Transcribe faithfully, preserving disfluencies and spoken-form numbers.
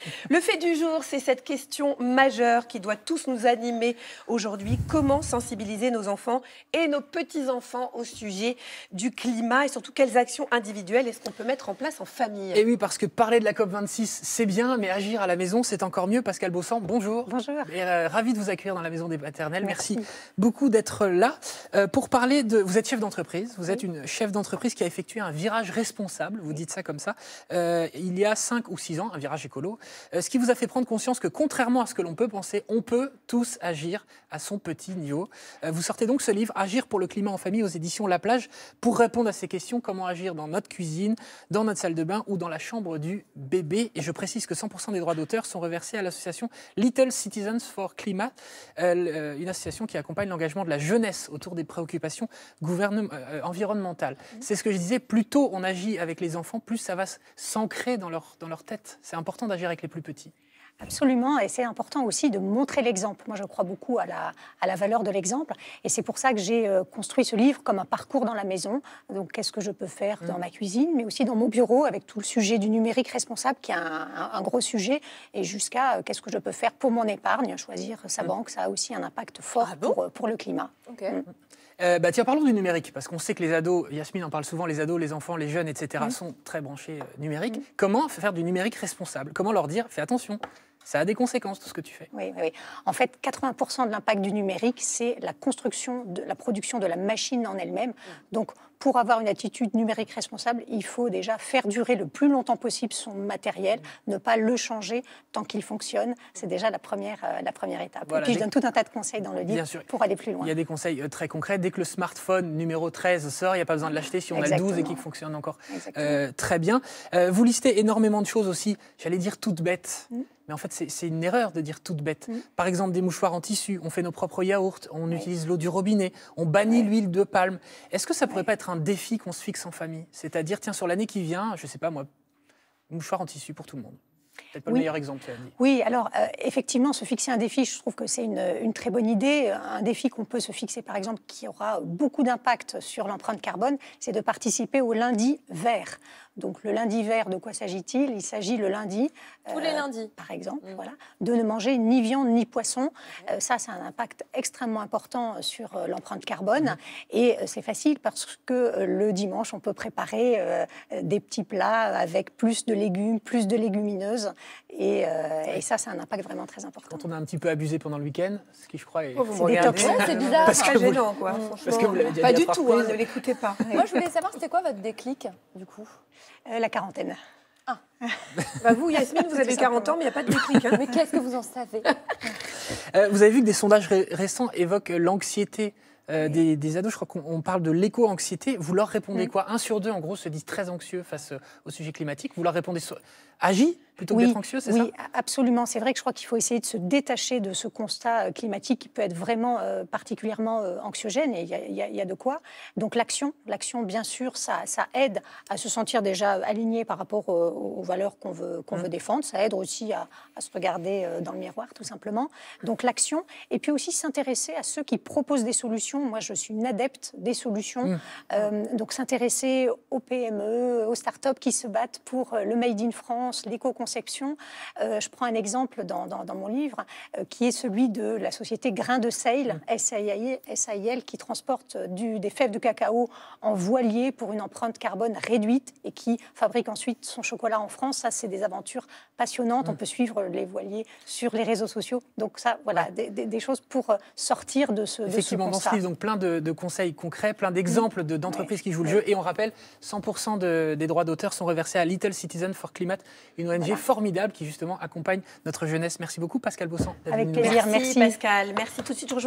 Le fait du jour, c'est cette question majeure qui doit tous nous animer aujourd'hui. Comment sensibiliser nos enfants et nos petits-enfants au sujet du climat et surtout quelles actions individuelles est-ce qu'on peut mettre en place en famille? Et oui, parce que parler de la COP vingt-six, c'est bien, mais agir à la maison, c'est encore mieux. Pascal Bossan, bonjour. Bonjour. Et, euh, ravi de vous accueillir dans la Maison des Maternelles. Merci, Merci beaucoup d'être là. Euh, pour parler de... Vous êtes chef d'entreprise, vous oui. êtes une chef d'entreprise qui a effectué un virage responsable, vous dites ça comme ça, euh, il y a cinq ou six ans, un virage écolo, euh, ce qui vous a fait prendre conscience que contrairement à ce que l'on peut penser, on peut tous agir à son petit niveau. Euh, vous sortez donc ce livre, Agir pour le climat en famille, aux éditions La Plage, pour répondre à ces questions, comment agir dans notre cuisine, dans notre salle de bain ou dans la chambre du bébé. Et je précise que cent pour cent des droits d'auteur sont reversés à l'association Little Citizens for Climate, euh, une association qui accompagne l'engagement de la jeunesse autour des préoccupations euh, environnementales. Mmh. C'est ce que je disais, plus tôt on agit avec les enfants, plus ça va s'ancrer dans leur, dans leur tête. C'est important d'agir avec les plus petits. Absolument, et c'est important aussi de montrer l'exemple. Moi, je crois beaucoup à la, à la valeur de l'exemple, et c'est pour ça que j'ai euh, construit ce livre comme un parcours dans la maison. Donc, qu'est-ce que je peux faire dans mmh. ma cuisine, mais aussi dans mon bureau, avec tout le sujet du numérique responsable, qui est un, un, un gros sujet, et jusqu'à euh, qu'est-ce que je peux faire pour mon épargne, choisir sa mmh. banque, ça a aussi un impact fort ah bon pour, pour le climat. Okay. Mmh. Euh, bah tiens, parlons du numérique, parce qu'on sait que les ados, Yasmine en parle souvent, les ados, les enfants, les jeunes, et cetera, mmh. sont très branchés euh, numérique. Mmh. Comment faire du numérique responsable? Comment leur dire, fais attention, ça a des conséquences, tout ce que tu fais. Oui, oui, oui. En fait, quatre-vingts pour cent de l'impact du numérique, c'est la construction, de, la production de la machine en elle-même. Mmh. Donc, pour avoir une attitude numérique responsable, il faut déjà faire durer le plus longtemps possible son matériel, mmh. ne pas le changer tant qu'il fonctionne. C'est déjà la première, euh, la première étape. Voilà, et puis, je donne tout un tas de conseils dans le livre pour aller plus loin. Il y a des conseils euh, très concrets. Dès que le smartphone numéro treize sort, il n'y a pas besoin de l'acheter si on Exactement. a le douze et qu'il fonctionne encore euh, très bien. Euh, vous listez énormément de choses aussi, j'allais dire toutes bêtes. Mmh. Mais en fait, c'est une erreur de dire toute bête. Mmh. Par exemple, des mouchoirs en tissu, on fait nos propres yaourts, on oui. utilise l'eau du robinet, on bannit oui. l'huile de palme. Est-ce que ça ne pourrait oui. pas être un défi qu'on se fixe en famille? C'est-à-dire, tiens, sur l'année qui vient, je ne sais pas moi, mouchoir en tissu pour tout le monde. Peut-être pas oui. le meilleur exemple, tu as dit. Oui, alors euh, effectivement, se fixer un défi, je trouve que c'est une, une très bonne idée. Un défi qu'on peut se fixer, par exemple, qui aura beaucoup d'impact sur l'empreinte carbone, c'est de participer au lundi vert. Donc le lundi vert, de quoi s'agit-il? Il s'agit le lundi, tous euh, les lundis, par exemple, mmh. voilà, de ne manger ni viande ni poisson. Mmh. Euh, ça, c'est un impact extrêmement important sur euh, l'empreinte carbone. Mmh. Et euh, c'est facile parce que euh, le dimanche, on peut préparer euh, des petits plats avec plus de légumes, plus de légumineuses. Et, euh, et ça, c'est un impact vraiment très important. Quand on a un petit peu abusé pendant le week-end, ce qui, je crois, est... Oh, vous ouais, c'est bizarre, parce c'est que gênant, quoi. Mmh. Parce que vous l'avez pas dit du tout, hein, ne l'écoutez pas. Moi, je voulais savoir, c'était quoi votre déclic, du coup? euh, La quarantaine. Ah. Bah vous, Yasmine, vous avez quarante ans, mais il n'y a pas de déclic. Hein. Mais qu'est-ce que vous en savez? euh, Vous avez vu que des sondages ré récents évoquent l'anxiété euh, des, des ados. Je crois qu'on parle de l'éco-anxiété. Vous leur répondez mmh. quoi? Un sur deux, en gros, se disent très anxieux face au sujet climatique. Vous leur répondez so agis plutôt que oui, d'être anxieux, c'est oui, ça? Oui, absolument. C'est vrai que je crois qu'il faut essayer de se détacher de ce constat climatique qui peut être vraiment euh, particulièrement euh, anxiogène, et il y, y, y a de quoi. Donc l'action, l'action, bien sûr, ça, ça aide à se sentir déjà aligné par rapport aux, aux valeurs qu'on veut, qu'on mmh. veut défendre. Ça aide aussi à, à se regarder euh, dans le miroir, tout simplement. Donc l'action, et puis aussi s'intéresser à ceux qui proposent des solutions. Moi, je suis une adepte des solutions. Mmh. Euh, donc s'intéresser aux P M E, aux startups qui se battent pour le Made in France, l'éco-conception. Euh, je prends un exemple dans, dans, dans mon livre, euh, qui est celui de la société Grain de Sale, S A I L, qui transporte du, des fèves de cacao en voilier pour une empreinte carbone réduite et qui fabrique ensuite son chocolat en France. Ça, c'est des aventures passionnantes. Mmh. On peut suivre les voiliers sur les réseaux sociaux. Donc ça, voilà, ouais. des, des, des choses pour sortir de ce, Effectivement, de ce constat. Dans ce livre, donc plein de, de conseils concrets, plein d'exemples mmh. d'entreprises ouais. qui jouent le ouais. jeu. Et on rappelle, cent pour cent de, des droits d'auteur sont reversés à Little Citizens for Climate, une O N G voilà. formidable qui justement accompagne notre jeunesse. Merci beaucoup Pascal Bossan. Avec plaisir, merci. merci. Pascal, merci tout de suite.